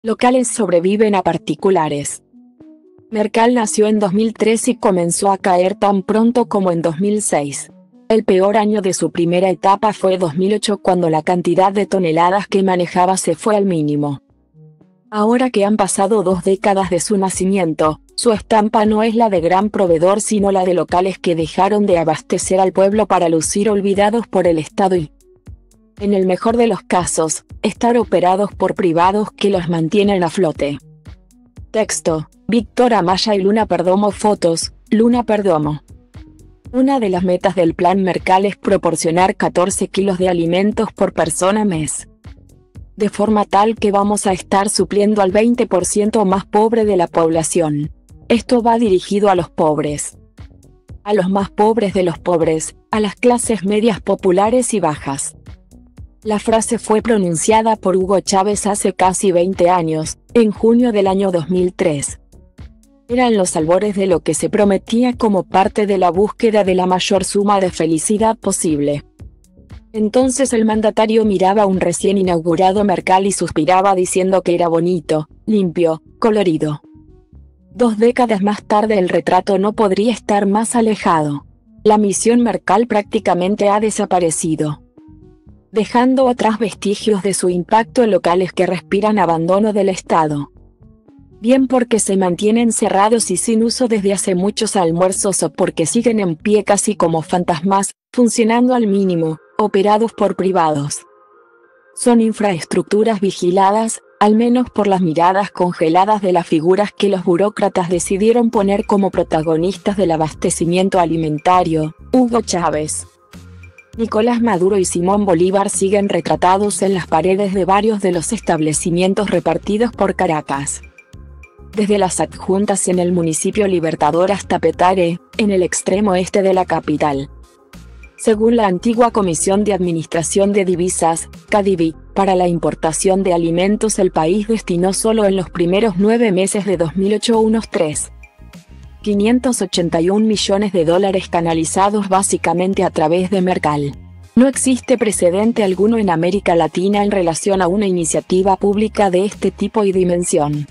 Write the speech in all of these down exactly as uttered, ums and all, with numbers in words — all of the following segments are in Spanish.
Locales sobreviven a particulares. Mercal nació en dos mil tres y comenzó a caer tan pronto como en dos mil seis. El peor año de su primera etapa fue dos mil ocho, cuando la cantidad de toneladas que manejaba se fue al mínimo. Ahora que han pasado dos décadas de su nacimiento, su estampa no es la de gran proveedor sino la de locales que dejaron de abastecer al pueblo para lucir olvidados por el Estado y, en el mejor de los casos, estar operados por privados que los mantienen a flote. Texto: Víctor Amaya y Luna Perdomo. Fotos: Luna Perdomo. Una de las metas del Plan Mercal es proporcionar catorce kilos de alimentos por persona mes. De forma tal que vamos a estar supliendo al veinte por ciento más pobre de la población. Esto va dirigido a los pobres. A los más pobres de los pobres, a las clases medias populares y bajas. La frase fue pronunciada por Hugo Chávez hace casi veinte años, en junio del año dos mil tres. Eran los albores de lo que se prometía como parte de la búsqueda de la mayor suma de felicidad posible. Entonces el mandatario miraba un recién inaugurado Mercal y suspiraba diciendo que era bonito, limpio, colorido. Dos décadas más tarde el retrato no podría estar más alejado. La misión Mercal prácticamente ha desaparecido, dejando atrás vestigios de su impacto en locales que respiran abandono del Estado. Bien porque se mantienen cerrados y sin uso desde hace muchos almuerzos, o porque siguen en pie casi como fantasmas, funcionando al mínimo, operados por privados. Son infraestructuras vigiladas, al menos por las miradas congeladas de las figuras que los burócratas decidieron poner como protagonistas del abastecimiento alimentario: Hugo Chávez, Nicolás Maduro y Simón Bolívar siguen retratados en las paredes de varios de los establecimientos repartidos por Caracas. Desde las adjuntas en el municipio Libertador hasta Petare, en el extremo este de la capital. Según la antigua Comisión de Administración de Divisas, CADIVI, para la importación de alimentos el país destinó solo en los primeros nueve meses de dos mil ocho unos tres mil quinientos ochenta y un millones de dólares canalizados básicamente a través de Mercal. No existe precedente alguno en América Latina en relación a una iniciativa pública de este tipo y dimensión.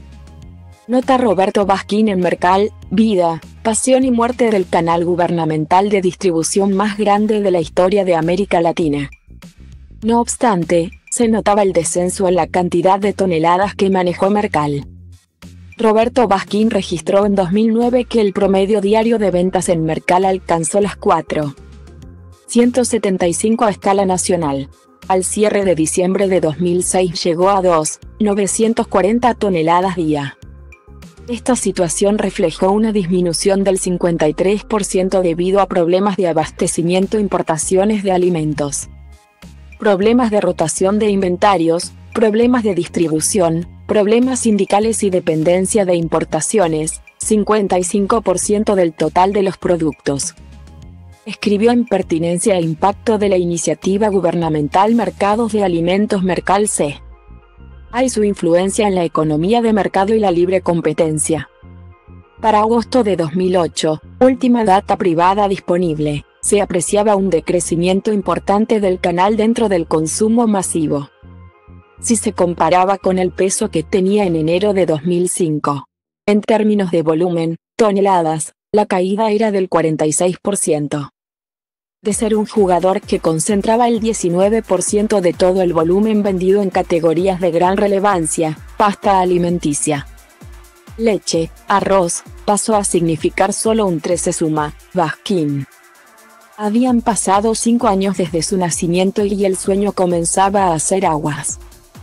Nota Roberto Basquín en Mercal: vida, pasión y muerte del canal gubernamental de distribución más grande de la historia de América Latina. No obstante, se notaba el descenso en la cantidad de toneladas que manejó Mercal. Roberto Basquín registró en dos mil nueve que el promedio diario de ventas en Mercal alcanzó las cuatro mil ciento setenta y cinco a escala nacional. Al cierre de diciembre de dos mil seis llegó a dos mil novecientas cuarenta toneladas día. Esta situación reflejó una disminución del cincuenta y tres por ciento debido a problemas de abastecimiento e importaciones de alimentos, problemas de rotación de inventarios, problemas de distribución, problemas sindicales y dependencia de importaciones, cincuenta y cinco por ciento del total de los productos. Escribió en Pertinencia e Impacto de la iniciativa gubernamental Mercados de Alimentos Mercal C. Hay su influencia en la economía de mercado y la libre competencia. Para agosto de dos mil ocho, última data privada disponible, se apreciaba un decrecimiento importante del canal dentro del consumo masivo. Si se comparaba con el peso que tenía en enero de dos mil cinco. En términos de volumen, toneladas, la caída era del cuarenta y seis por ciento. De ser un jugador que concentraba el diecinueve por ciento de todo el volumen vendido en categorías de gran relevancia, pasta alimenticia, leche, arroz, pasó a significar solo un trece. Suma Basquín. Habían pasado cinco años desde su nacimiento y el sueño comenzaba a hacer aguas.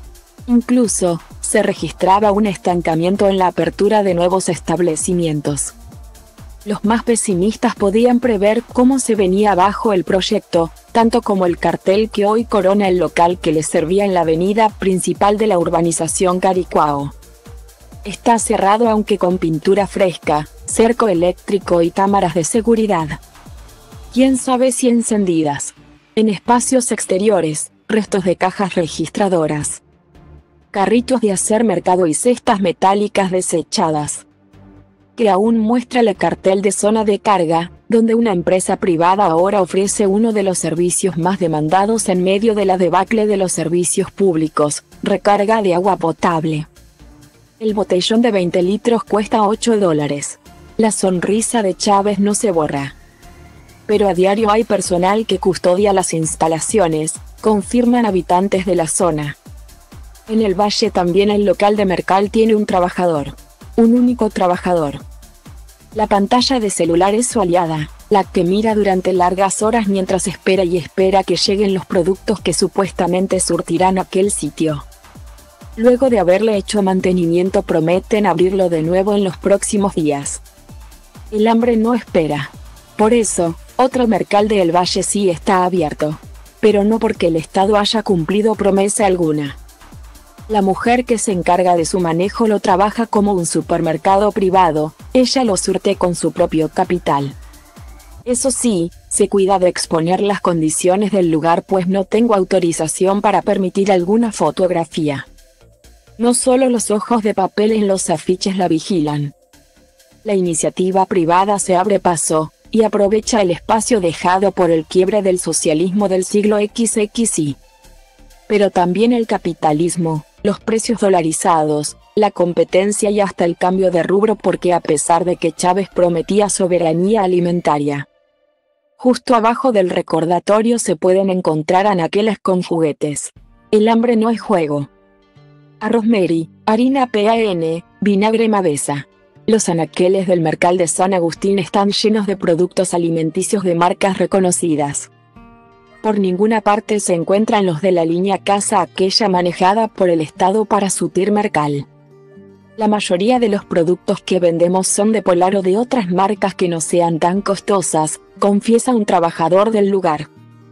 Incluso, se registraba un estancamiento en la apertura de nuevos establecimientos. Los más pesimistas podían prever cómo se venía abajo el proyecto, tanto como el cartel que hoy corona el local que les servía en la avenida principal de la urbanización Caricuao. Está cerrado aunque con pintura fresca, cerco eléctrico y cámaras de seguridad. Quién sabe si encendidas. En espacios exteriores, restos de cajas registradoras, carritos de hacer mercado y cestas metálicas desechadas, que aún muestra el cartel de zona de carga, donde una empresa privada ahora ofrece uno de los servicios más demandados en medio de la debacle de los servicios públicos: recarga de agua potable. El botellón de veinte litros cuesta ocho dólares. La sonrisa de Chávez no se borra. Pero a diario hay personal que custodia las instalaciones, confirman habitantes de la zona. En el Valle también el local de Mercal tiene un trabajador. Un único trabajador. La pantalla de celular es su aliada, la que mira durante largas horas mientras espera y espera que lleguen los productos que supuestamente surtirán aquel sitio. Luego de haberle hecho mantenimiento prometen abrirlo de nuevo en los próximos días. El hambre no espera. Por eso, otro Mercal de El Valle sí está abierto. Pero no porque el Estado haya cumplido promesa alguna. La mujer que se encarga de su manejo lo trabaja como un supermercado privado, ella lo surte con su propio capital. Eso sí, se cuida de exponer las condiciones del lugar pues no tengo autorización para permitir alguna fotografía. No solo los ojos de papel en los afiches la vigilan. La iniciativa privada se abre paso, y aprovecha el espacio dejado por el quiebre del socialismo del siglo equis equis y. Pero también el capitalismo, los precios dolarizados, la competencia y hasta el cambio de rubro porque a pesar de que Chávez prometía soberanía alimentaria. Justo abajo del recordatorio se pueden encontrar anaqueles con juguetes. El hambre no es juego. Arroz Meri, harina pan, vinagre Mavesa. Los anaqueles del Mercal de San Agustín están llenos de productos alimenticios de marcas reconocidas. Por ninguna parte se encuentran los de la línea Casa aquella manejada por el Estado para surtir Mercal. La mayoría de los productos que vendemos son de Polar o de otras marcas que no sean tan costosas, confiesa un trabajador del lugar.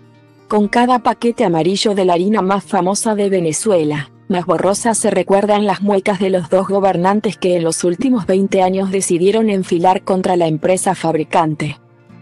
Con cada paquete amarillo de la harina más famosa de Venezuela, más borrosas se recuerdan las muecas de los dos gobernantes que en los últimos veinte años decidieron enfilar contra la empresa fabricante.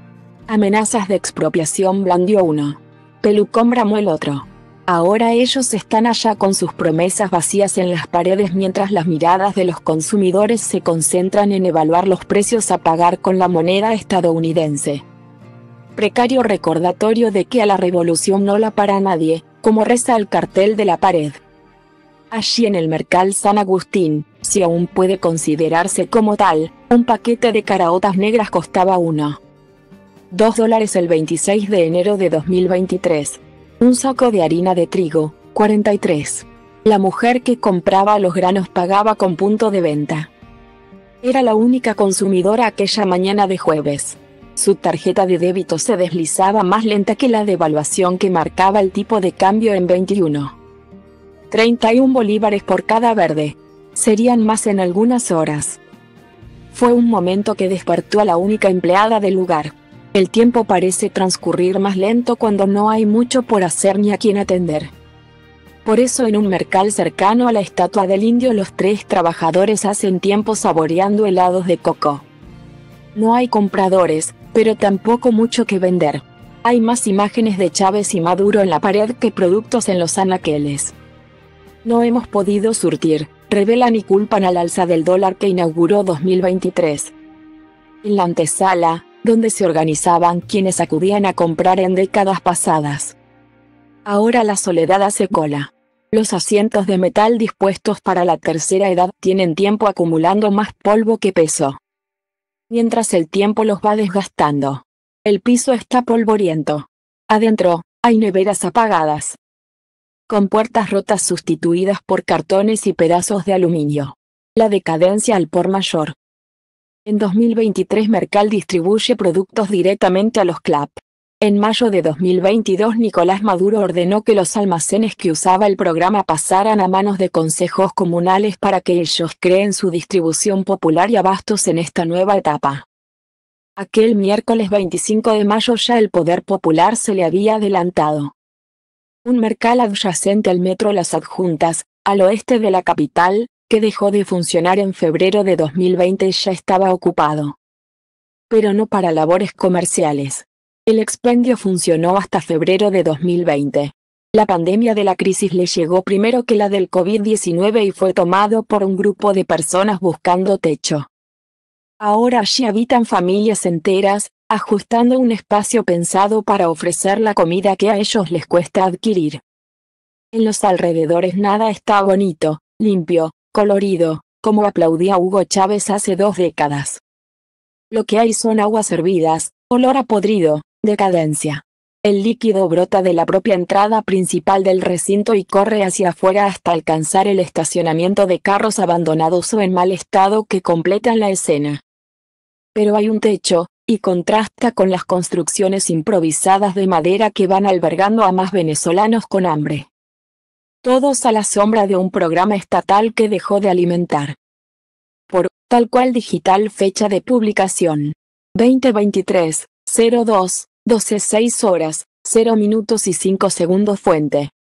Amenazas de expropiación blandió uno. Pelucón bramó el otro. Ahora ellos están allá con sus promesas vacías en las paredes mientras las miradas de los consumidores se concentran en evaluar los precios a pagar con la moneda estadounidense. Precario recordatorio de que a la revolución no la para nadie, como reza el cartel de la pared. Allí en el Mercal San Agustín, si aún puede considerarse como tal, un paquete de caraotas negras costaba uno. dos dólares el veintiséis de enero de dos mil veintitrés. Un saco de harina de trigo, cuarenta y tres. La mujer que compraba los granos pagaba con punto de venta. Era la única consumidora aquella mañana de jueves. Su tarjeta de débito se deslizaba más lenta que la devaluación que marcaba el tipo de cambio en veintiuno. treinta y un bolívares por cada verde. Serían más en algunas horas. Fue un momento que despertó a la única empleada del lugar. El tiempo parece transcurrir más lento cuando no hay mucho por hacer ni a quien atender. Por eso en un Mercal cercano a la estatua del indio los tres trabajadores hacen tiempo saboreando helados de coco. No hay compradores, pero tampoco mucho que vender. Hay más imágenes de Chávez y Maduro en la pared que productos en los anaqueles. No hemos podido surtir, revelan y culpan al alza del dólar que inauguró dos mil veintitrés. En la antesala, donde se organizaban quienes acudían a comprar en décadas pasadas. Ahora la soledad hace cola. Los asientos de metal dispuestos para la tercera edad tienen tiempo acumulando más polvo que peso. Mientras el tiempo los va desgastando. El piso está polvoriento. Adentro, hay neveras apagadas. Con puertas rotas sustituidas por cartones y pedazos de aluminio. La decadencia al por mayor. En dos mil veintitrés Mercal distribuye productos directamente a los C L A P. En mayo de dos mil veintidós Nicolás Maduro ordenó que los almacenes que usaba el programa pasaran a manos de consejos comunales para que ellos creen su distribución popular y abastos en esta nueva etapa. Aquel miércoles veinticinco de mayo ya el poder popular se le había adelantado. Un Mercal adyacente al metro Las Adjuntas, al oeste de la capital, que dejó de funcionar en febrero de dos mil veinte ya estaba ocupado. Pero no para labores comerciales. El expendio funcionó hasta febrero de dos mil veinte. La pandemia de la crisis le llegó primero que la del COVID diecinueve y fue tomado por un grupo de personas buscando techo. Ahora allí habitan familias enteras, ajustando un espacio pensado para ofrecer la comida que a ellos les cuesta adquirir. En los alrededores nada está bonito, limpio, colorido, como aplaudía Hugo Chávez hace dos décadas. Lo que hay son aguas hervidas, olor a podrido, decadencia. El líquido brota de la propia entrada principal del recinto y corre hacia afuera hasta alcanzar el estacionamiento de carros abandonados o en mal estado que completan la escena. Pero hay un techo, y contrasta con las construcciones improvisadas de madera que van albergando a más venezolanos con hambre. Todos a la sombra de un programa estatal que dejó de alimentar. Por Tal Cual Digital, fecha de publicación veinte veintitrés, cero dos, doce, seis horas, cero minutos y cinco segundos. Fuente